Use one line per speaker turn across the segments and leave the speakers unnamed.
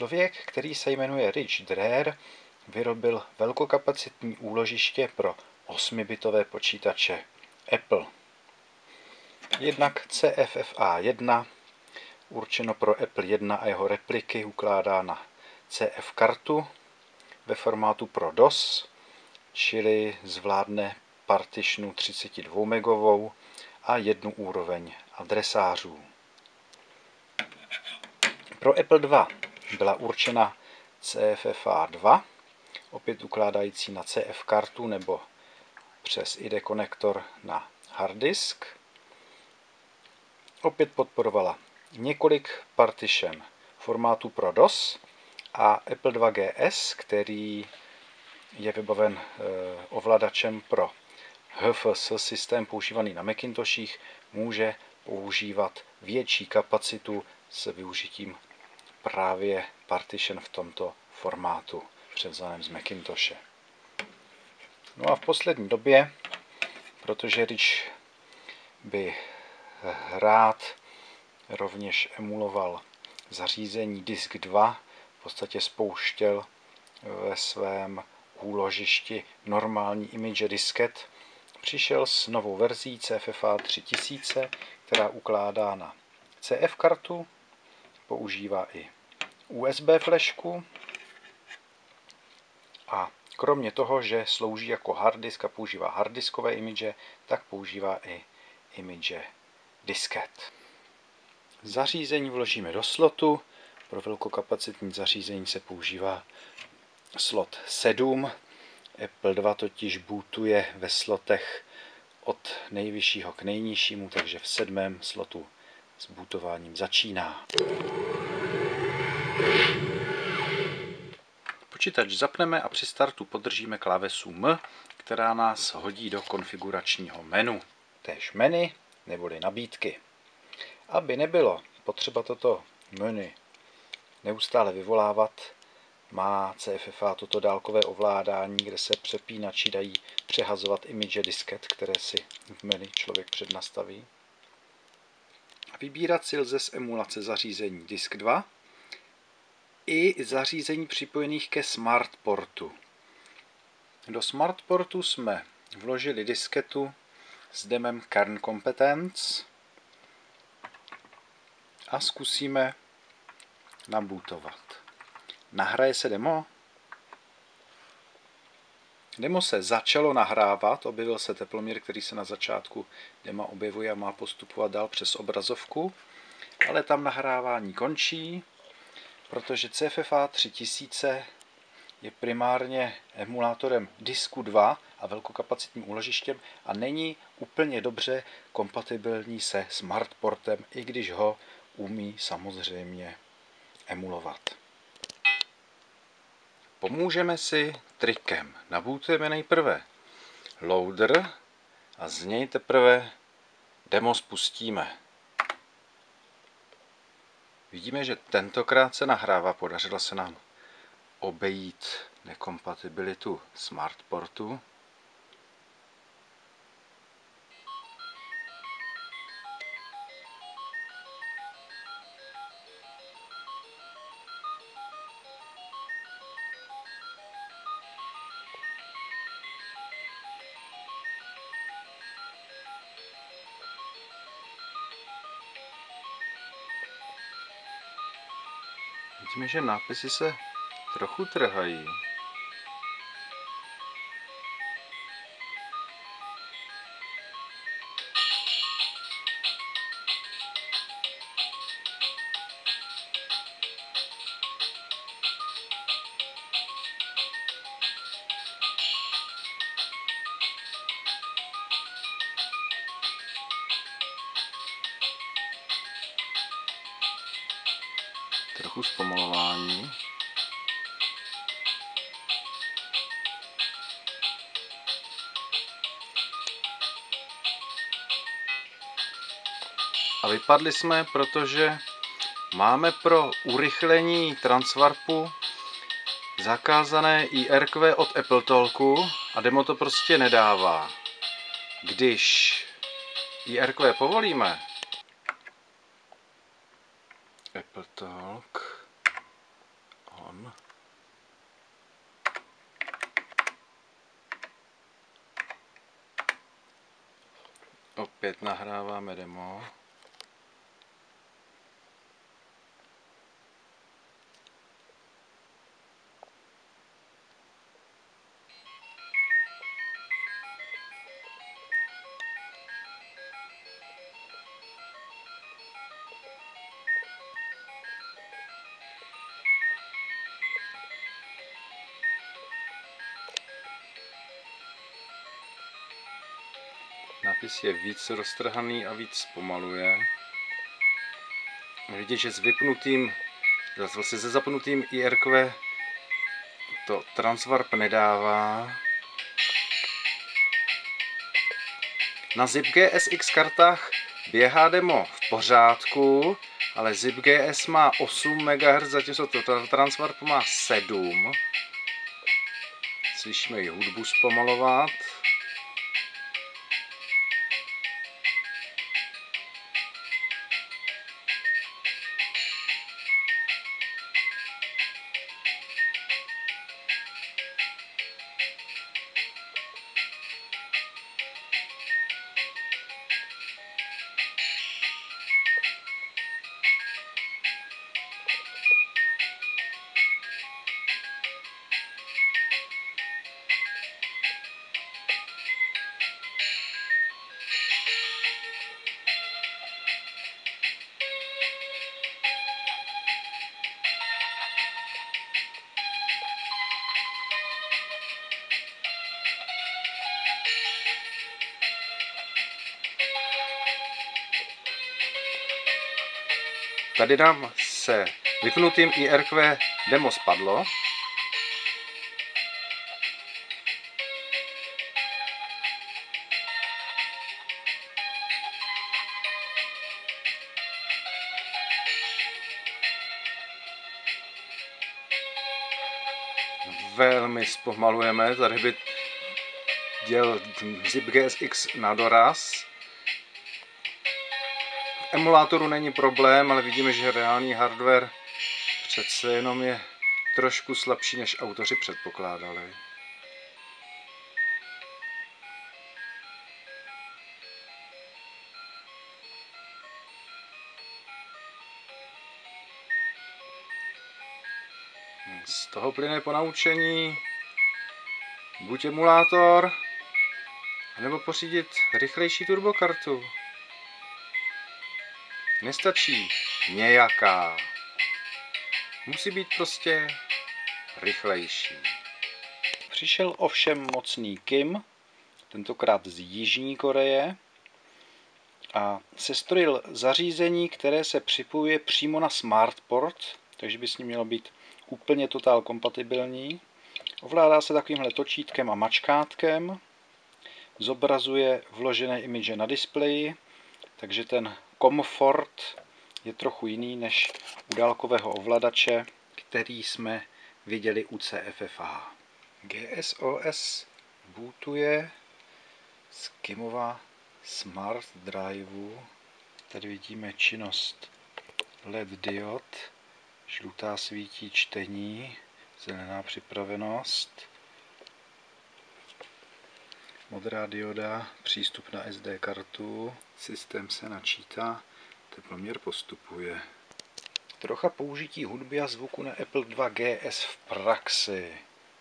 Člověk, který se jmenuje Rich Dreher, vyrobil velkokapacitní úložiště pro 8-bitové počítače Apple. Jednak CFFA1, určeno pro Apple 1 a jeho repliky, ukládá na CF kartu ve formátu pro DOS, čili zvládne partitionu 32 megovou a jednu úroveň adresářů. Pro Apple 2 byla určena CFFA2, opět ukládající na CF kartu nebo přes ID konektor na hard disk. Opět podporovala několik partition formátů pro DOS a Apple 2 GS, který je vybaven ovladačem pro HFS systém používaný na Macintoshích, může používat větší kapacitu s využitím právě partition v tomto formátu převzaném z Macintoshe. No a v poslední době, protože Rich by rád rovněž emuloval zařízení Disk 2, v podstatě spouštěl ve svém úložišti normální image disket, přišel s novou verzí CFFA 3000, která ukládá na CF kartu, používá i USB flešku a kromě toho, že slouží jako hard disk a používá harddiskové image, tak používá i image disket. Zařízení vložíme do slotu. Pro velkokapacitní zařízení se používá slot 7. Apple 2 totiž bootuje ve slotech od nejvyššího k nejnižšímu, takže v 7. slotu s bootováním začíná. Počítač zapneme a při startu podržíme klávesu M, která nás hodí do konfiguračního menu. Též menu neboli nabídky. Aby nebylo potřeba toto menu neustále vyvolávat, má CFFA toto dálkové ovládání, kde se přepínači dají přehazovat image disket, které si v menu člověk přednastaví. Vybírat si lze z emulace zařízení Disk 2 i zařízení připojených ke SmartPortu. Do SmartPortu jsme vložili disketu s demem Kern Competence a zkusíme nabootovat. Nahraje se demo? Demo se začalo nahrávat, objevil se teplomír, který se na začátku dema objevuje a má postupovat dál přes obrazovku, ale tam nahrávání končí, protože CFFA 3000 je primárně emulátorem disku 2 a velkokapacitním úložištěm a není úplně dobře kompatibilní se SmartPortem, i když ho umí samozřejmě emulovat. Pomůžeme si trikem. Nabootujeme nejprve loader a z něj teprve demo spustíme. Vidíme, že tentokrát se nahrává, podařilo se nám obejít nekompatibilitu SmartPortu. Vidíme, že nápisy se trochu trhají. Trochu zpomalování. A vypadli jsme, protože máme pro urychlení transwarpu zakázané IRQ od AppleTalku a demo to prostě nedává. Když IRQ povolíme, AppleTalk on. Opět nahráváme demo. Nápis je víc roztrhaný a víc zpomaluje. Vidíte, že s vypnutým, vlastně se zapnutým IRQ to transwarp nedává. Na ZipGSX kartách běhá demo v pořádku, ale ZipGS má 8 MHz, zatímco to transwarp má 7. Slyšíme i hudbu zpomalovat. Tady nám se vypnutým IRQ demo spadlo. Velmi zpomalujeme, tady by děl ZipGSX na doraz. V emulátoru není problém, ale vidíme, že reálný hardware přece jenom je trošku slabší, než autoři předpokládali. Z toho plyne ponaučení buď emulátor, nebo pořídit rychlejší turbokartu. Nestačí nějaká. Musí být prostě rychlejší. Přišel ovšem mocný Kim, tentokrát z Jižní Koreje, a sestrojil zařízení, které se připojuje přímo na SmartPort, takže by s ním mělo být úplně totál kompatibilní. Ovládá se takovýmhle točítkem a mačkátkem, zobrazuje vložené image na displeji, takže ten komfort je trochu jiný než u dálkového ovladače, který jsme viděli u CFFA. GSOS bootuje z Kimova Smart Driveu. Tady vidíme činnost LED diod, žlutá svítí čtení, zelená připravenost, modrá dioda, přístup na SD kartu, systém se načítá, teploměr postupuje. Trocha použití hudby a zvuku na Apple II GS v praxi.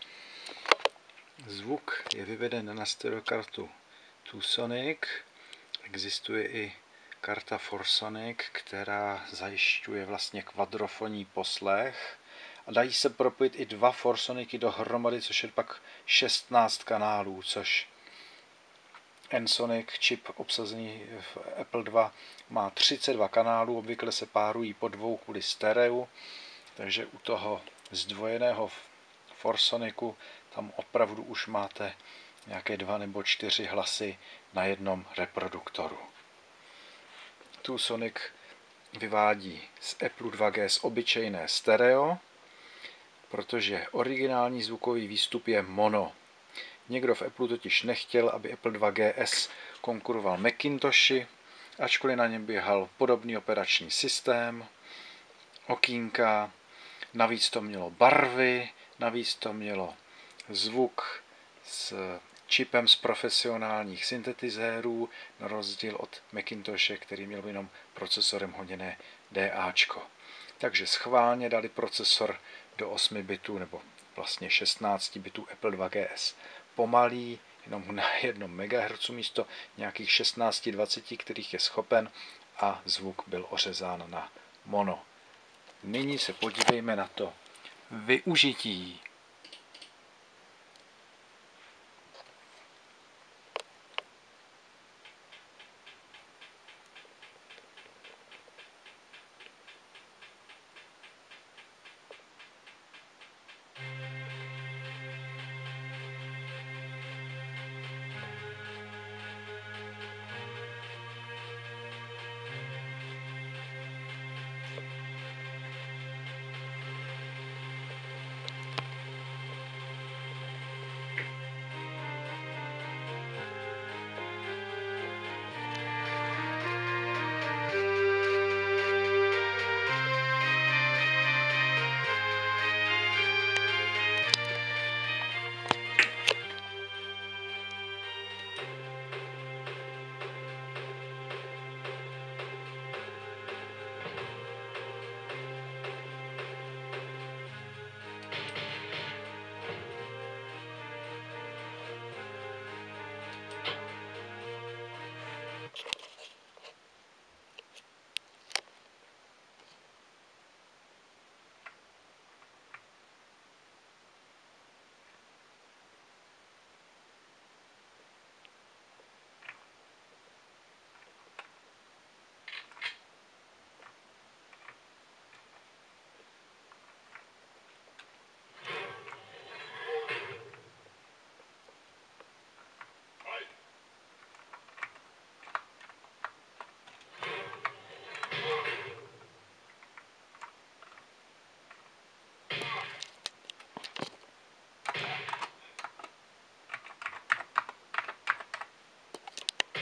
Zvuk je vyveden na stereokartu TwoSonic. Existuje i karta ForSonic, která zajišťuje vlastně kvadrofonní poslech. A dají se propojit i dva ForSonicy dohromady, což je pak 16 kanálů, což N-Sonic čip obsazený v Apple II má 32 kanálů, obvykle se párují po dvou kvůli stereu, takže u toho zdvojeného ForSonicu tam opravdu už máte nějaké 2 nebo 4 hlasy na jednom reproduktoru. TwoSonic vyvádí z Apple II GS obyčejné stereo, protože originální zvukový výstup je mono. Někdo v Apple totiž nechtěl, aby Apple II GS konkuroval Macintoshi, ačkoliv na něm běhal podobný operační systém, okýnka, navíc to mělo barvy, navíc to mělo zvuk s čipem z profesionálních syntetizérů, na rozdíl od Macintoshe, který měl jenom procesorem hoděné DAčko. Takže schválně dali procesor do 8 bitů, nebo vlastně 16 bitů Apple 2GS. Pomalý, jenom na 1 MHz místo nějakých 16-20, kterých je schopen, a zvuk byl ořezán na mono. Nyní se podívejme na to využití.